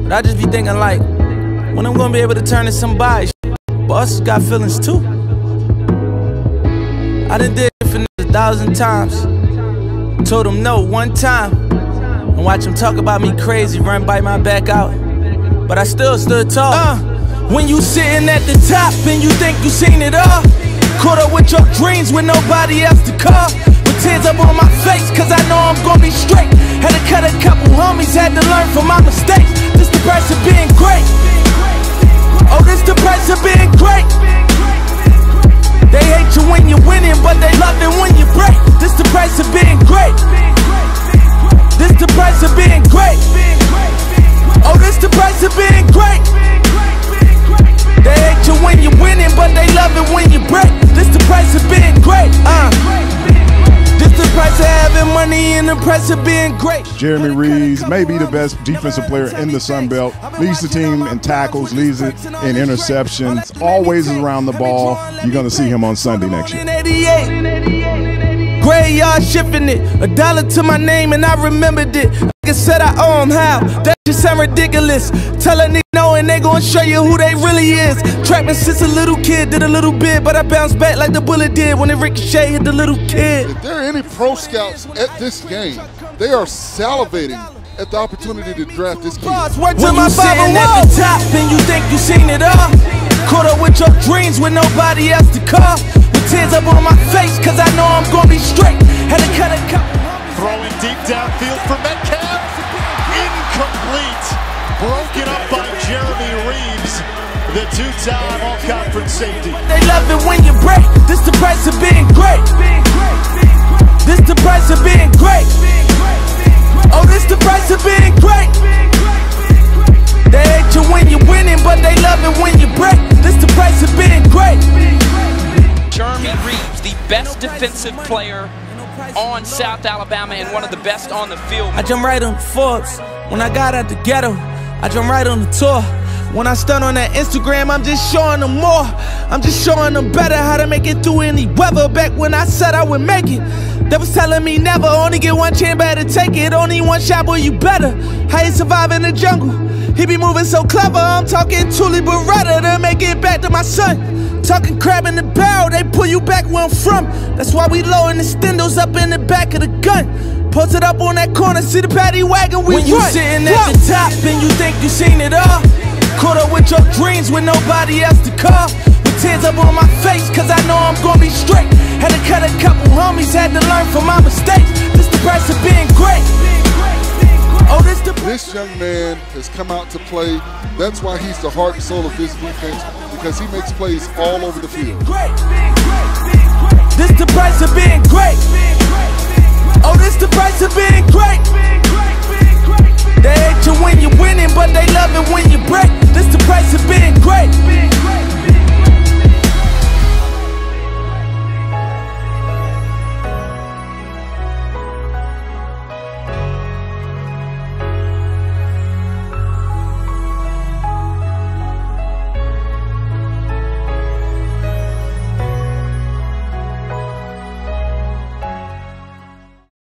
But I just be thinking like, when I'm gonna be able to turn to somebody? Bosses got feelings too. I done did it for niggas 1,000 times. Told them no one time. And watch them talk about me crazy, run bite my back out. But I still stood tall. When you sitting at the top and you think you seen it all, caught up with your dreams with nobody else to call. With tears up on my face, cause I know I'm gonna be straight. Had to cut a couple homies, had to learn from my mistakes. This the price of being great. Oh, this the price of being great. They hate you when you're winning, but they love it when you break. This the price of being great. This the price of being great. Oh, this the price of being great. They hate you when you're winning, but they love it when you break. This the price of being great. This the price of having money and the price of being great. Jeremy Reeves may be the best defensive player in the Sun Belt. Leads the team in tackles, leads it in interceptions, always is around the ball. You're going to see him on Sunday next year. Graveyard shifting it, $1 to my name and I remembered it. Like I said, I owe him how. That just sound ridiculous. Tell a nigga no and they gon' show you who they really is. Trapping since a little kid, did a little bit, but I bounced back like the bullet did when it ricochet hit the little kid. If there are any pro scouts at this game, they are salivating at the opportunity to draft this kid. When you sitting at the top and you think you seen it all, caught up with your dreams with nobody else to call. Tears up on my face, cause I know I'm gonna be straight. Had to cut a couple. Throwing deep downfield for Metcalf. Incomplete. Broken up by Jeremy Reeves, the two-time all-conference safety. They love it when you break. This the price of being great. This the price of being great. Oh, this the price of being great. They hate you when you're winning, but they love it when you break. This the price of being great. Jeremy Reeves, the best defensive player on South Alabama and one of the best on the field. I jumped right on Forbes when I got out the ghetto. I jumped right on the tour. When I stun on that Instagram, I'm just showing them more. I'm just showing them better how to make it through any weather. Back when I said I would make it, they was telling me never. Only get one chance, better take it. Only one shot, boy, you better. How you survive in the jungle? He be moving so clever. I'm talking Thule Beretta to make it back to my son. Talking crab in the barrel, they pull you back where I'm from. That's why we low in the stendos up in the back of the gun. Posted up on that corner, see the paddy wagon, we run. When you sitting at the top and you think you seen it all, caught up with your dreams with nobody else to call. With tears up on my face, cause I know I'm gonna be straight. Had to cut a couple homies, had to learn from my mistakes. This the price of being great. Oh, this young man has come out to play. That's why he's the heart and soul of this defense, because he makes plays all over the field. This the price of being great. Oh, this the price of being great. They hate you when you're winning, but they